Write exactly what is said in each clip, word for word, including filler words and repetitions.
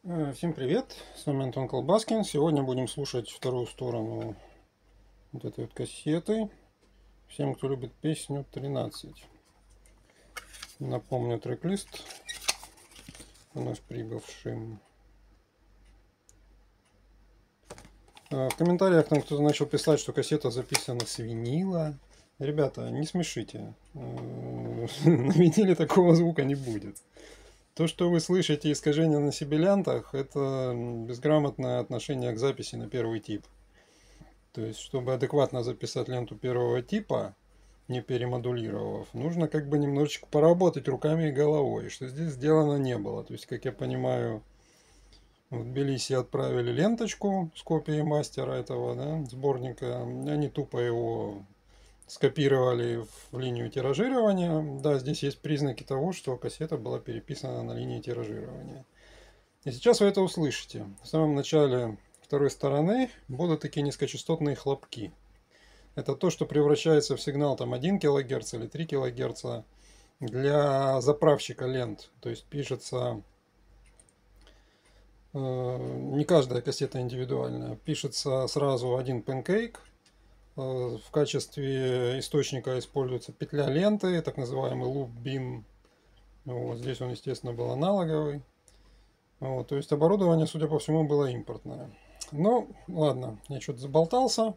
Всем привет, с вами Антон Колбаскин. Сегодня будем слушать вторую сторону вот этой вот кассеты. Всем, кто любит песню тринадцать. Напомню трек-лист вновь прибывшим. В комментариях там кто-то начал писать, что кассета записана с винила. Ребята, не смешите. На виниле такого звука не будет. То, что вы слышите искажения на сибилянтах, это безграмотное отношение к записи на первый тип. То есть, чтобы адекватно записать ленту первого типа, не перемодулировав, нужно как бы немножечко поработать руками и головой, что здесь сделано не было. То есть, как я понимаю, в Тбилиси отправили ленточку с копией мастера этого, да, сборника, они тупо его скопировали в линию тиражирования. Да, здесь есть признаки того, что кассета была переписана на линии тиражирования. И сейчас вы это услышите. В самом начале второй стороны будут такие низкочастотные хлопки. Это то, что превращается в сигнал там один килогерц или три килогерца для заправщика лент. То есть пишется... Не каждая кассета индивидуальная. Пишется сразу один панкейк. В качестве источника используется петля ленты, так называемый loop bin. Вот здесь он, естественно, был аналоговый. Вот, то есть оборудование, судя по всему, было импортное. Ну, ладно, я что-то заболтался.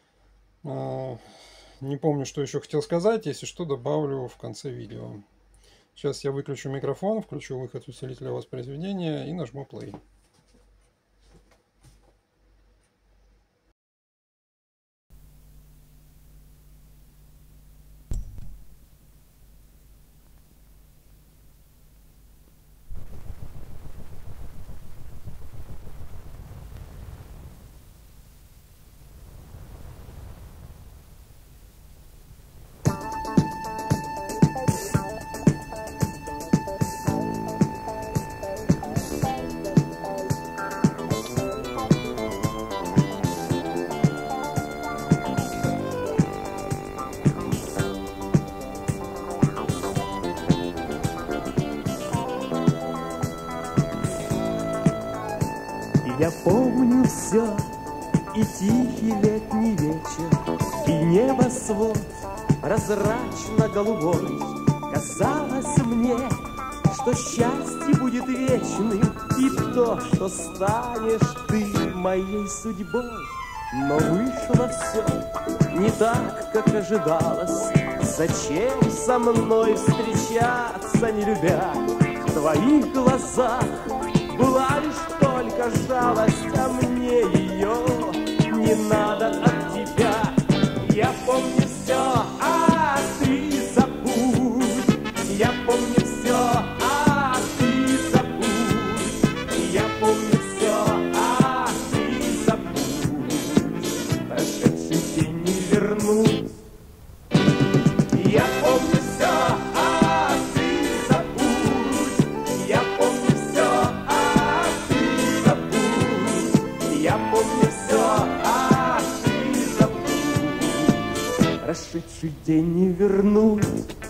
Не помню, что еще хотел сказать. Если что, добавлю в конце видео. Сейчас я выключу микрофон, включу выход усилителя воспроизведения и нажму play. Я помню все, и тихий летний вечер, и небосвод прозрачно-голубой. Казалось мне, что счастье будет вечным, и то, что станешь ты моей судьбой. Но вышло все не так, как ожидалось. Зачем со мной встречаться, не любя? В твоих глазах была лишь только жалость, а мне ее не надо от тебя. Я помню все, а ты забудь. Я помню все, а ты забудь. Я помню все, а ты забудь. Прошедший день не вернуть. Я помню все, а ты забудь. Я помню все, а ты забудь. Я помню все, а ты забудь. Прошедший день не вернуть.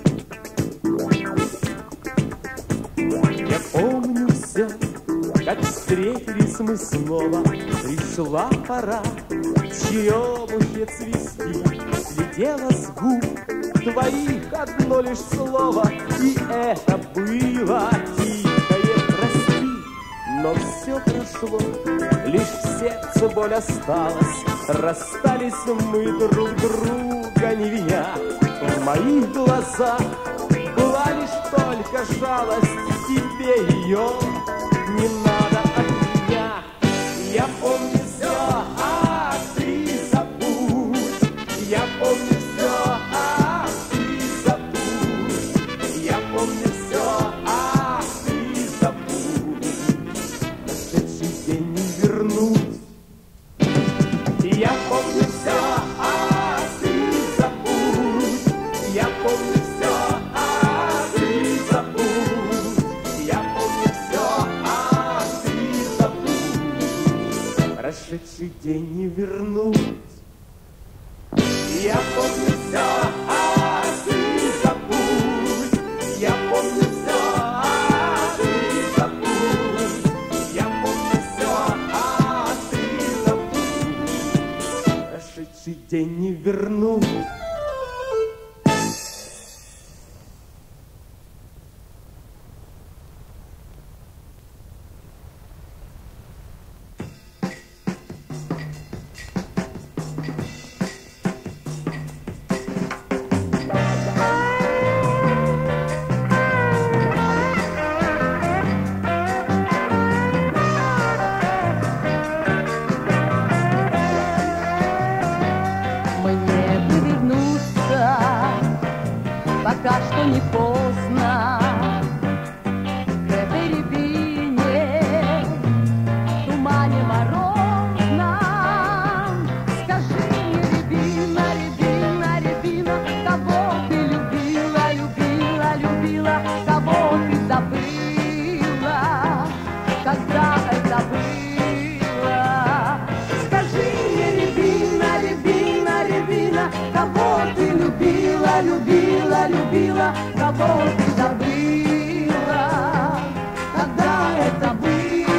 Я помню все, как встретились мы снова. Пришла пора в черемухе цвести. Слетело с губ твоих одно лишь слово, и это было тихое прости. Но все прошло, лишь в сердце боль осталась. Расстались мы друг друга не виня. В моих глазах была лишь только жалость, тебе ее не надо от меня. Я помню все, а ты забудь. Я помню все, а ты забудь. Я помню все, а ты забудь. Прошедший день не вернуть. Я помню все, а ты забудь. Я помню все, а ты забудь. Я помню все, а ты забудь. Прошедший день не вернуть. Я помню все, а ты забудь. Я помню все, а ты забудь. Я помню те не вернусь. Пока что не поздно к этой рябине, в тумане морозном. Скажи мне, рябина, рябина, рябина, кого ты любила, любила, любила, кого ты забыла, когда это было? Скажи мне, рябина, рябина, рябина, кого ты любила, любила, любила, кого ты забыла, когда это было?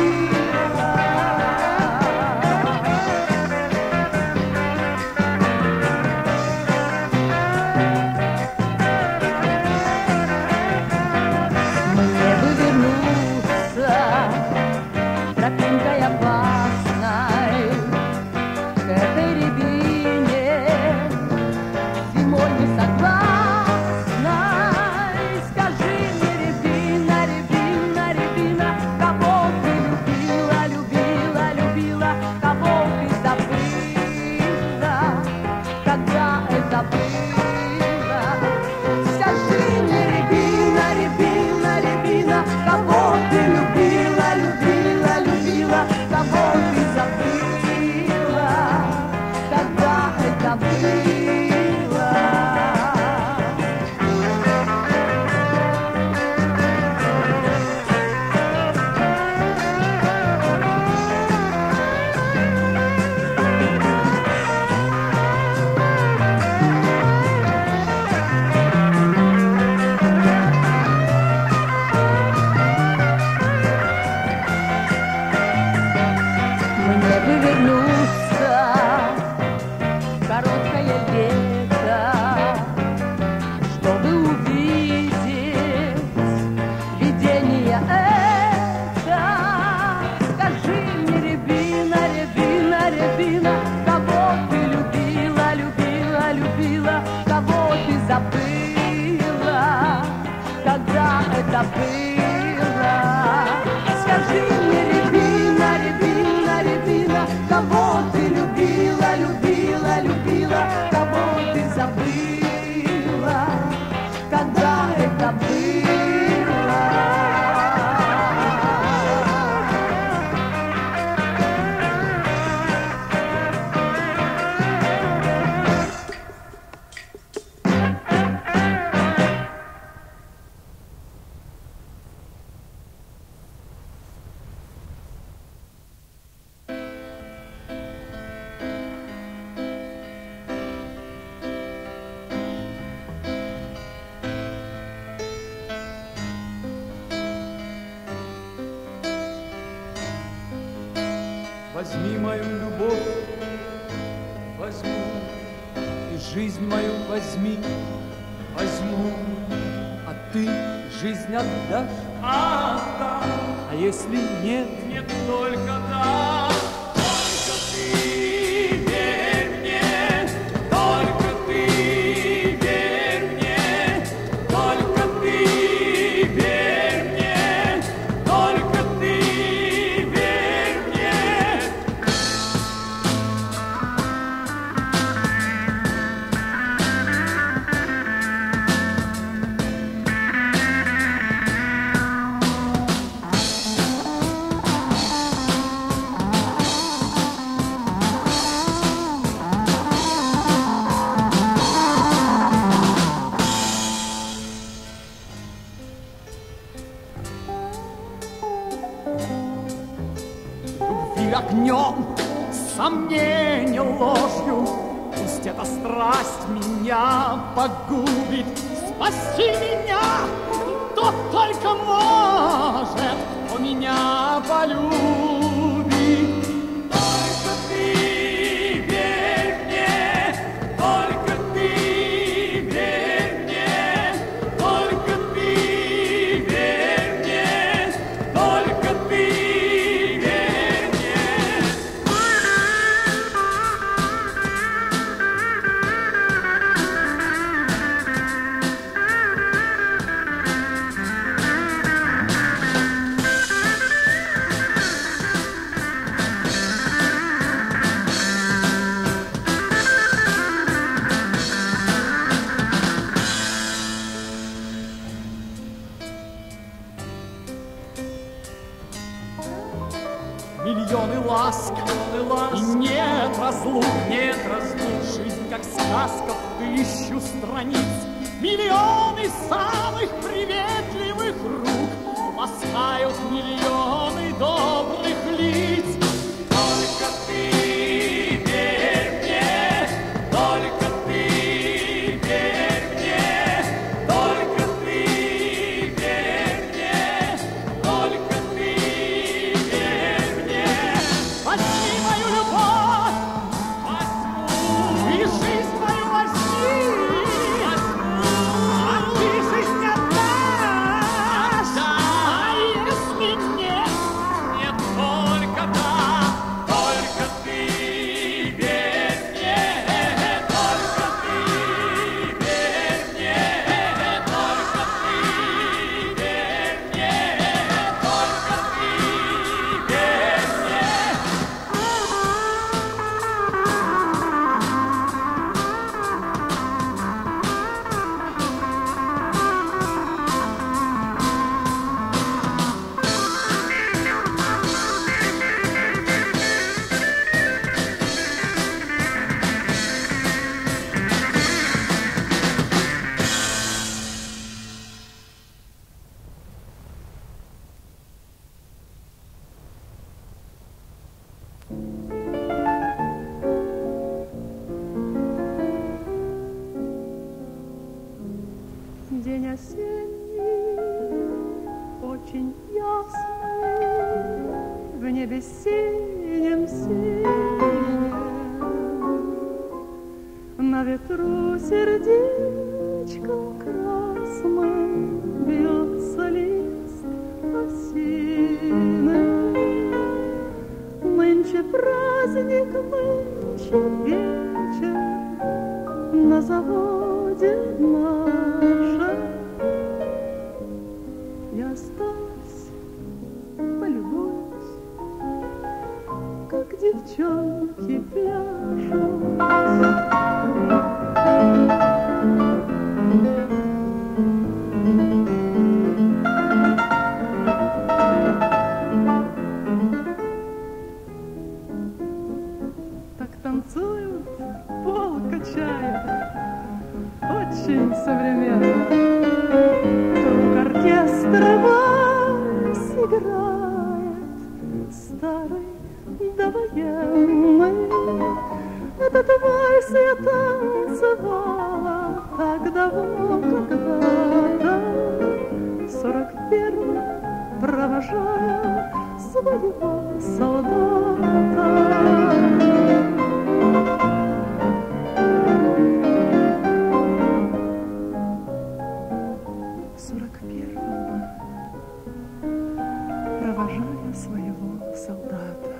Мне бы вернуться тропинкой опасной к этой рябине, зимой не согласна. Скажи мне, рябина, рябина, рябина, кого ты любила, любила, любила, кого ты забыла, когда это было? Скажи мне, рябина, рябина, рябина, кого ты любила, любила, любила, кого ты забыла, когда это было? Мне бы вернуться в короткое лето, чтобы увидеть видение это. Скажи мне, рябина, рябина, рябина, кого ты любила, любила, любила, кого ты забыла, когда это было? Скажи мне, рябина, рябина, рябина, кого ты любила, любила, любила, кого ты забыла, когда это было? Возьми мою любовь, возьму, и жизнь мою возьми, возьму, а ты жизнь отдашь? Отдам. А если нет? Нет, только да. Только ты верь мне, только ты верь мне, только ты верь мне, только ты верь мне. Любви огнем, сомнение ложью, пусть эта страсть меня погубит. Спаси меня, тот только может, кто меня полюбит. Только ты верь мне, миллионы ласк, и нет разлук, нет разлук. Жизнь как сказка в тысячу страниц, миллионы самых приветливых рук ласкают миллионы добрых лиц. Только ты верь мне, только ты верь мне, только ты верь мне, только ты верь мне. Возьми мою любовь, возьму, и жизнь мою возьми, возьму, а ты жизнь отдашь. А если нет, нет, только да, только ты верь мне, только ты верь мне, только ты верь мне, только ты верь мне. День осенний, очень ясный, в небе синем синем, на ветру сердечком красным бьется лист осины. Нынче праздник, нынче вечер на заводе нашем. Я осталась, полюбуюсь, как девчонки пляшут. Так танцуют, пол качают, очень современно. Вдруг оркестр вальс играет, старый довоенный. Этот вальс я танцевала так давно, когда-то, в сорок первом, провожая своего солдата. Провожая своего солдата.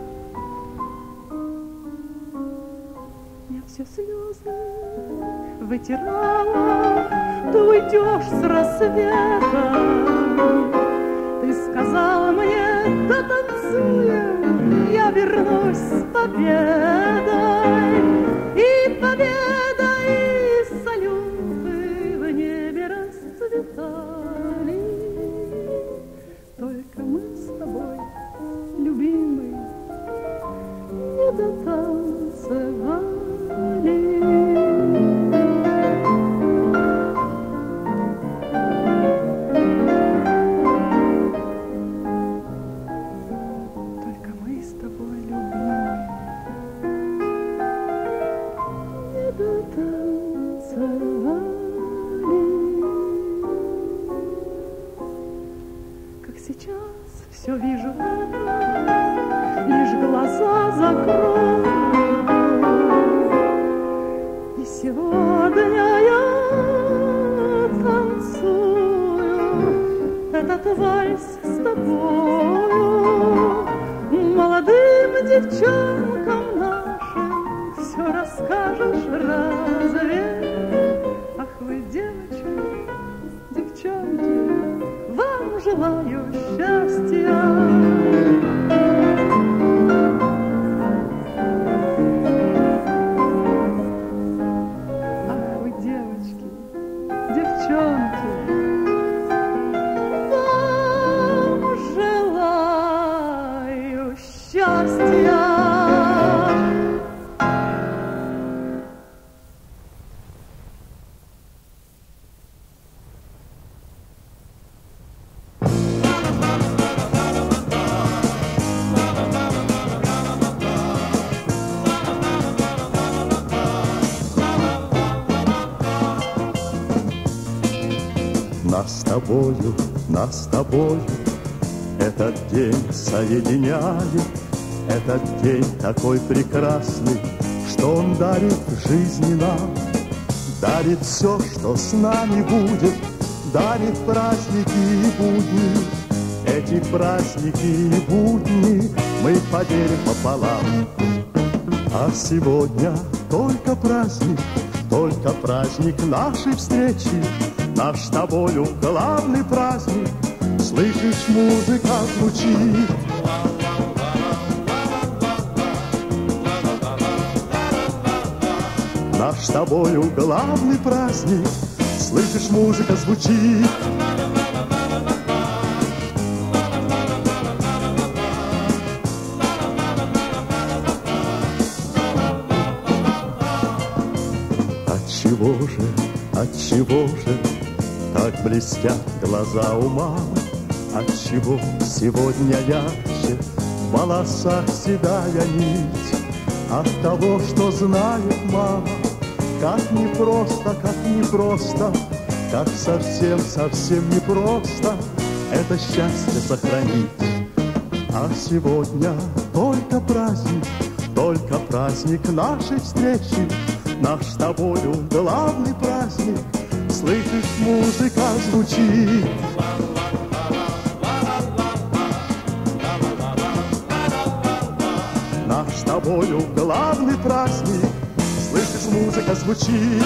Я все слезы вытирала, ты уйдешь с рассветом. Ты сказала мне, да танцуем, я вернусь с победой. И победа, и салюты в небе расцветали. Только мы с тобой, любимый, не дотанцевали. Только мы с тобой, любимый, не дотанцевали. Как сейчас все вижу, лишь глаза закрою. И сегодня я танцую этот вальс с тобою. Молодым девчонкам нашим все расскажешь разве? Ах вы, девочки, девчонки, вам желаю счастья. Ах вы, девочки, девчонки, вам желаю счастья. счастья. Нас с тобою, нас с тобою этот день соединяет, этот день такой прекрасный, что он дарит жизни нам, дарит все, что с нами будет, дарит праздники и будни. Эти праздники и будни мы поделим пополам. А сегодня только праздник, только праздник нашей встречи. Наш с тобою главный праздник, слышишь, музыка звучит. Наш с тобою главный праздник, слышишь, музыка звучит. Отчего же, отчего же так блестят глаза у мамы? Отчего сегодня ярче в волосах седая нить? От того, что знает мама, как непросто, как непросто, как совсем-совсем непросто это счастье сохранить. А сегодня только праздник, только праздник нашей встречи. Наш с тобою главный праздник, слышишь, музыка звучит. Наш с тобою главный праздник, слышишь, музыка звучит.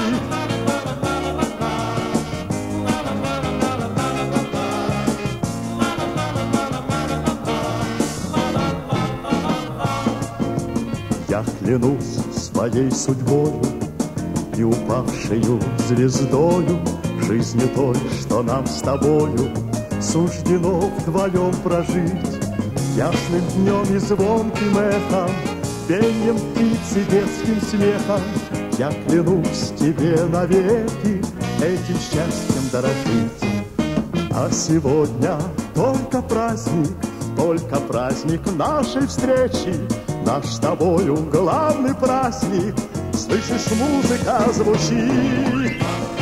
Я клянусь своей судьбою и упавшею звездою, жизни той, что нам с тобою суждено вдвоем прожить. Ясным днем и звонким эхом, пением птицы, детским смехом, я клянусь тебе навеки этим счастьем дорожить. А сегодня только праздник, только праздник нашей встречи. Наш с тобою главный праздник, слышишь, музыка звучит.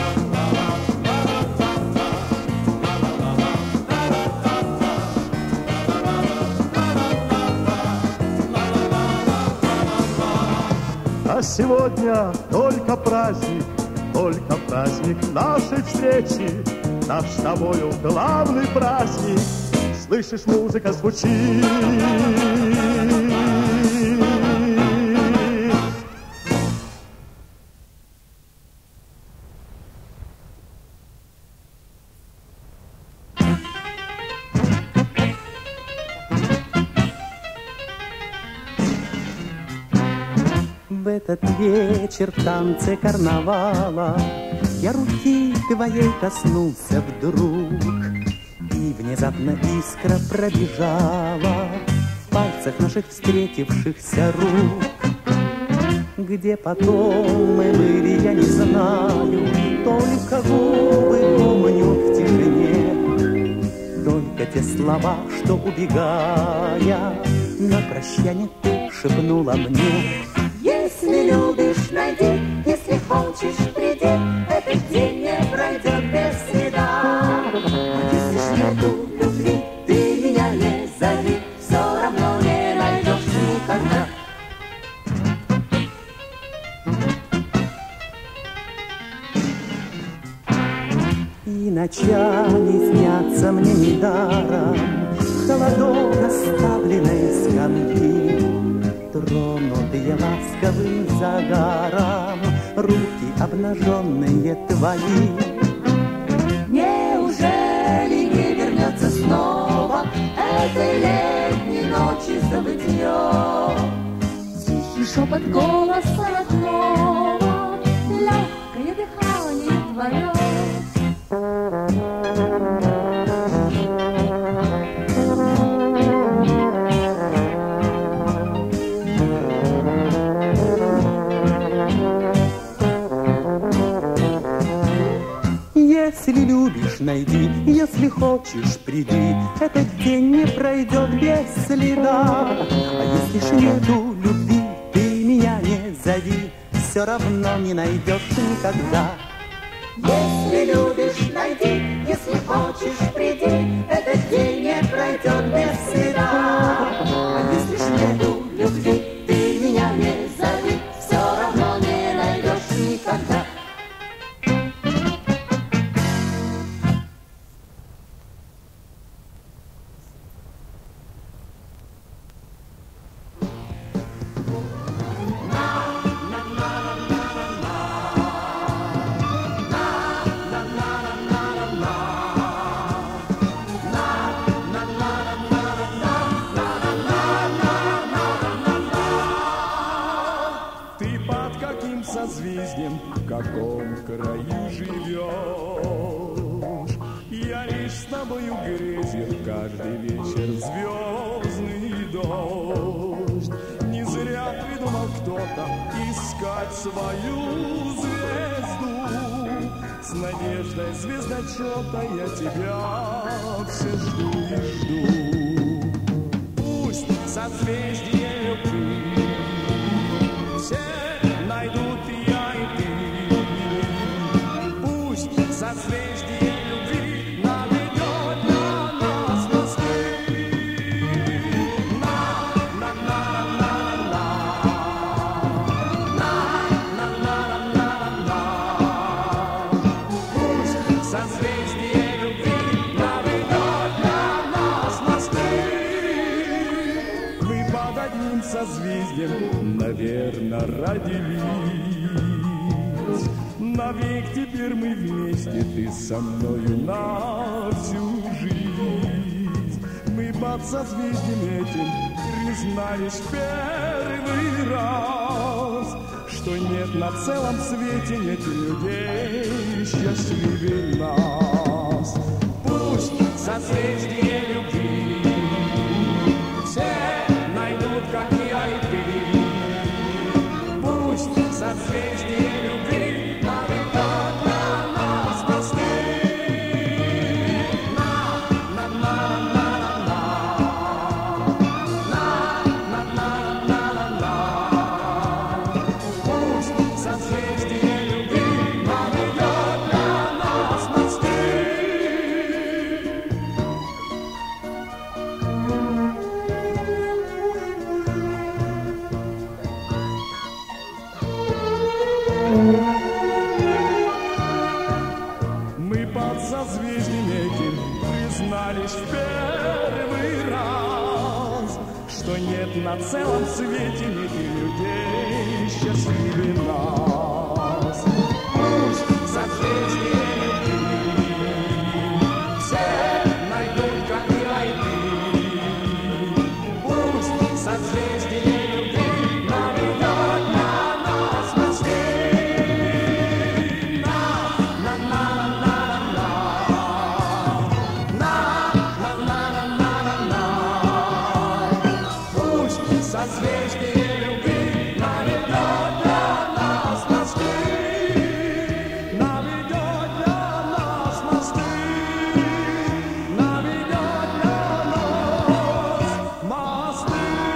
А сегодня только праздник, только праздник нашей встречи. Наш с тобою главный праздник, слышишь, музыка звучит. В этот вечер в танце карнавала я руки твоей коснулся вдруг, и внезапно искра пробежала в пальцах наших встретившихся рук. Где потом мы были, я не знаю, только губы помню в тишине, только те слова, что, убегая, на прощание ты шепнула мне. Если любишь, найди, если хочешь, приди, этот день не пройдет без следа. А если ж нету любви, ты меня не зови, все равно не найдешь никогда. И ночами снятся мне недаром холодок оставленной скамьи, тронутые ласковым загаром руки обнаженные твои. Неужели не вернется снова этой летней ночи забытье? Тихий шепот голоса родного, легкое дыхание твое. найди, если хочешь, приди. Этот день не пройдет без следа. А если ж нету любви, ты меня не зови, все равно не найдешь никогда. Если любишь, найди, если хочешь, приди. Этот день не пройдет без следа. А если ж нету любви, ты меня не зови, все равно не найдешь никогда. Созвездием, в каком краю живешь. Я лишь с тобою грезил каждый вечер звездный дождь. Не зря придумал кто-то искать свою звезду. С надеждой звездочета я тебя все жду и жду. Пусть созвездие любви все найдут и я, и ты. Пусть созвездие любви наведет на нас мосты. На-на-на-на-на-на. На-на-на-на-на-на. Пусть созвездие любви наведет на нас мосты. Мы под одним созвездием, наверное, родились. Навек теперь мы вместе, ты со мною на всю жизнь. Мы под созвездием этим признались первый раз, что нет на целом свете нет людей счастливее нас. Пусть созвездие любви все найдут, как я и ты. Пусть созвездие любви наведет на нас мосты. На-на-на-на-на-на. На-на-на-на-на-на. Пусть созвездие любви наведет на нас мосты. Мы под созвездием этим признались в первый раз, что нет на целом свете нет людей счастливее нас. Пусть созвездие любви все найдут, как я и ты. Пусть созвездие любви наведет на нас мосты. Созвездие любви наведет для нас мосты. Наведет для нас мосты. Наведет для нас мосты.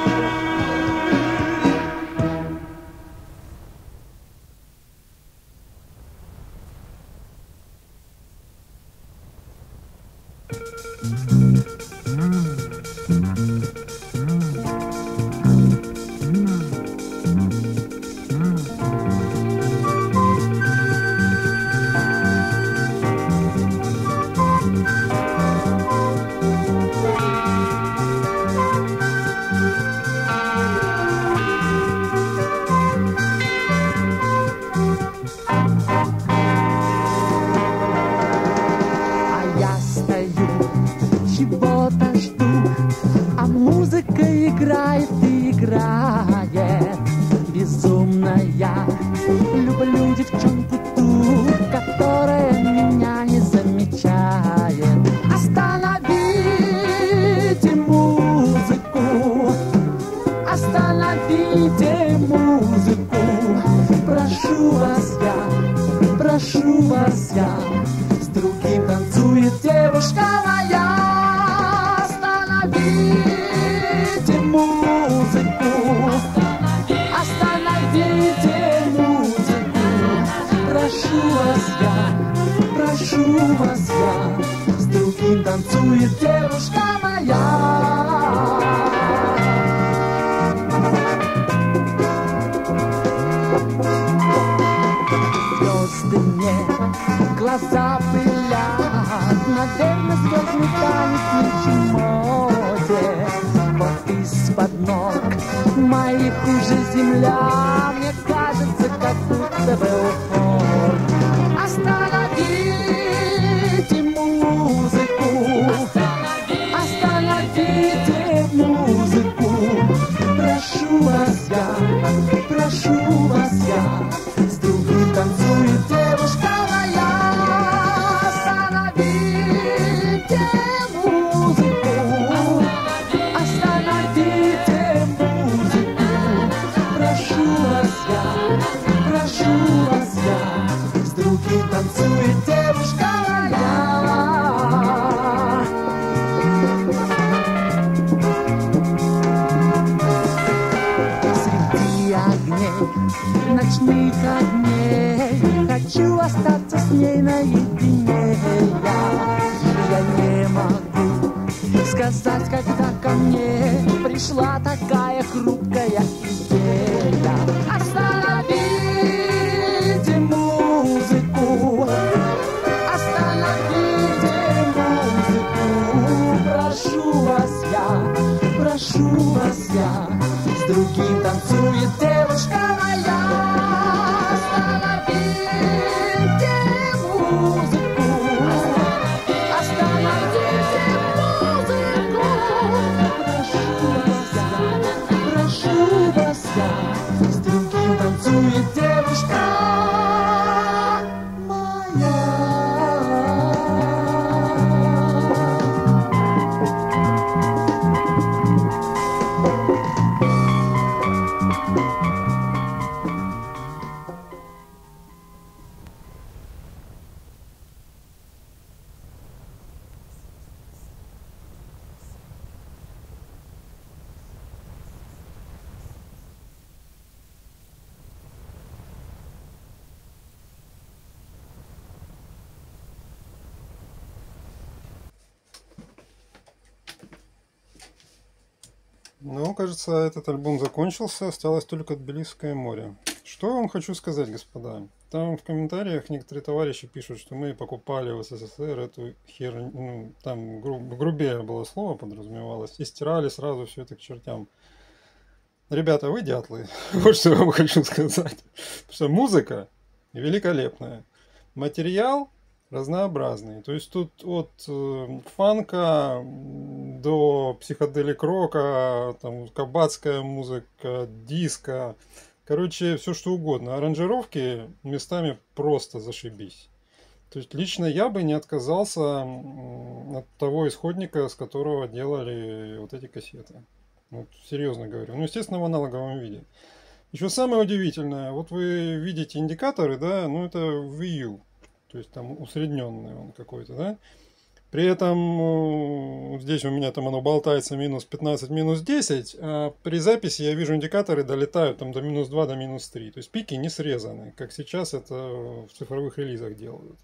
играет и играет. Безумно я люблю девчонку ту, которая меня не замечает. Остановите музыку, остановите музыку. Прошу вас я, прошу вас я, с другим танцую девушка моя, остановите музыку, остановите музыку. Прошу вас я, прошу вас я, с другим танцует девушка моя. Звезды мне глаза пылят, наверное, звездный танец не моде. Вот из-под ног моих уже земля, мне кажется, как будто бы уход. Остановите музыку, остановите музыку. Прошу вас я, прошу вас я, с другим танцует девушка моя. Остановите музыку, остановите музыку. Прошу вас я, прошу вас я, с другим танцует девушка моя. Ночных огней хочу остаться с ней наедине. Я, я не могу сказать, когда ко мне пришла такая хрупкая идея. Остановите музыку, остановите музыку. Прошу вас я, прошу вас я, с другим танцует девушка моя. Остановите музыку, остановите музыку. Прошу вас я, прошу вас я, с другим танцует девушка моя. Ну, кажется, этот альбом закончился, осталось только Тбилисское море. Что я вам хочу сказать, господа? Там в комментариях некоторые товарищи пишут, что мы покупали в СССР эту херню, ну, там гру грубее было слово подразумевалось, и стирали сразу все это к чертям. Ребята, вы дятлы, вот что я вам хочу сказать. Потому что музыка великолепная, материал разнообразный. То есть тут от э, фанка до психоделик-рока, там кабацкая музыка, диско, короче, все что угодно. Аранжировки местами просто зашибись. То есть лично я бы не отказался от того исходника, с которого делали вот эти кассеты. Вот, серьезно говорю. Ну, естественно, в аналоговом виде. Еще самое удивительное, вот вы видите индикаторы, да, ну это ви ю. То есть там усредненный он какой-то, да. При этом здесь у меня там оно болтается минус пятнадцать, минус десять, а при записи я вижу индикаторы долетают там до минус два, до минус три. То есть пики не срезаны, как сейчас это в цифровых релизах делают.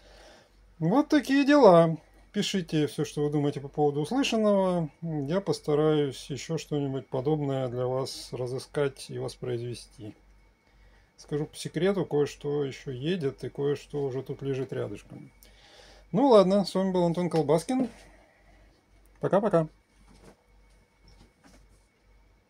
Вот такие дела. Пишите все, что вы думаете по поводу услышанного. Я постараюсь еще что-нибудь подобное для вас разыскать и воспроизвести. Скажу по секрету, кое-что еще едет и кое-что уже тут лежит рядышком. Ну ладно, с вами был Антон Колбаскин. Пока-пока.